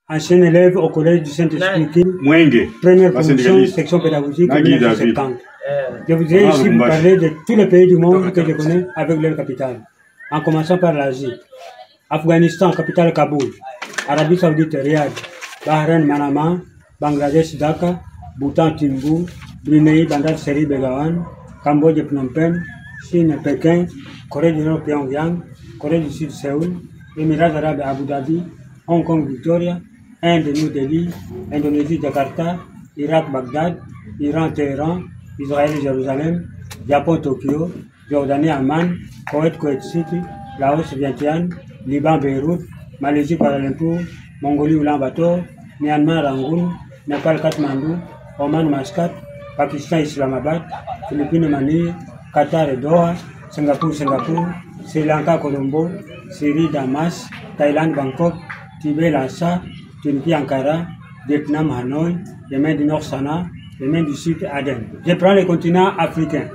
ancien élève au collège du Saint-Esprit, première promotion, section pédagogique, 1970. Je voudrais ici vous parler de tous les pays du monde que je connais avec leur capitale, en commençant par l'Asie. Afghanistan, capitale Kaboul, Arabie Saoudite, Riyad, Bahreïn, Manama, Bangladesh, Dhaka, Bhoutan, Thimphu, Brunei, Bandar Seri Begawan, Cambodge, Phnom Penh, Chine, Pékin, Corée du Nord, Pyongyang, Corée du Sud, Séoul, Émirats Arabes, Abu Dhabi, Hong Kong, Victoria, Inde, New Delhi, Indonésie, Jakarta, Irak, Bagdad, Iran, Téhéran, Israël, Jérusalem, Japon, Tokyo, Jordanie, Amman, Koweït, Kuwait City, Laos, Vientiane, Liban, Beyrouth, Malaisie, Kuala Lumpur, Mongolie, Ulaanbaatar, Myanmar, Rangoon, Népal, Katmandou, Oman, Mascat, Pakistan, Islamabad, Philippines, Manille, Qatar, Doha, Singapour, Sri Lanka, Colombo, Syrie, Damas, Thaïlande, Bangkok, Tibet, Lhasa, Turquie, Ankara, Vietnam, Hanoï, Yémen du Nord, Sanaa, Yémen du Sud, Aden. Je prends les continents africains.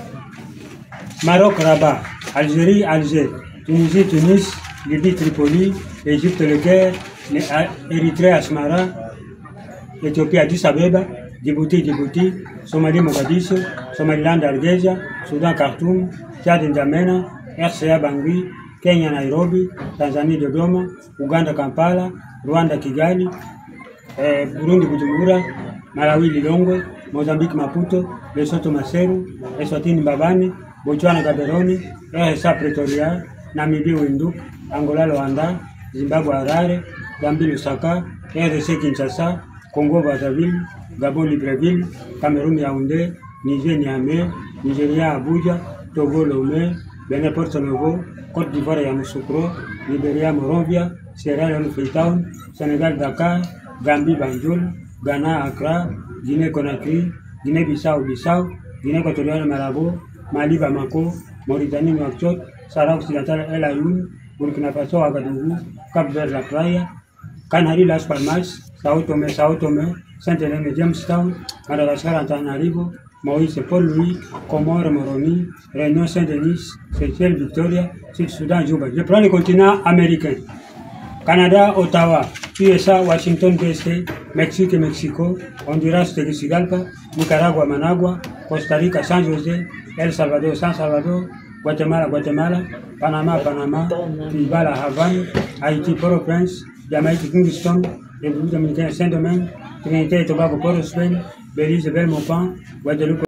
Maroc, Rabat, Algérie, Alger, Tunisie, Tunis, Libye, Tripoli, Égypte, Le Caire, Érythrée, Asmara, Éthiopie, Addis Abeba, Djibouti, Somalie, Mogadiscio, Somaliland, Hargeisa, Soudan, Khartoum, Tchad, N'Djamena, RCA, Bangui, Kenya, Nairobi, Tanzanie, Dodoma, Uganda, Kampala, Rwanda, Kigali, Burundi, Bujumbura, Malawi, Lilongwe, Mozambique, Maputo, Lesotho, Maseru, Eswatini, Mbabane, Botswana, Gaborone, RSA, Pretoria, Namibie, Windhoek, Angola, Luanda, Zimbabwe, Harare, Gambie, Lusaka, RDC, Kinshasa, Congo, Brazzaville, Gabon, Libreville, Cameroun, Yaoundé, Niger, Niamey, Nigeria, Abuja, Togo, Lomé, Benin, Porto Novo, Côte d'Ivoire, Yamoussoukro, Libéria, Monrovia, Sierra Leone, Freetown, Sénégal, Dakar, Gambie, Banjul, Ghana, Accra, Guinée, Conakry, Guinée-Bissau, Guinée équatoriale, Malabo, Mali, Bamako, Mauritanie, Nouakchott, Sahara occidental, El Ayoun, Burkina Faso, Ouagadougou, Cap-Vert, La Playa, Canaries, Las Palmas, Sao Tomé, Saint-Hélène, Jamestown, Madagascar, Antananarivo, Maurice, Port-Louis, Comores, Moroni, Réunion, Saint-Denis, Seychelles, Victoria, Sud-Soudan, Juba. Je prends le continent américain. Canada, Ottawa, USA, Washington, D.C., Mexique, Mexico, Honduras, Tegucigalpa, Nicaragua, Managua, Costa Rica, San José, El Salvador, San Salvador, Guatemala, Panama, Cuba, La Havane, Haïti, Port-au-Prince, Jamaïque, Kingston, République dominicaine, Saint-Domingue, Trinité et Tobago, Port-au-Spain, Belize, Belmopan, Guadeloupe.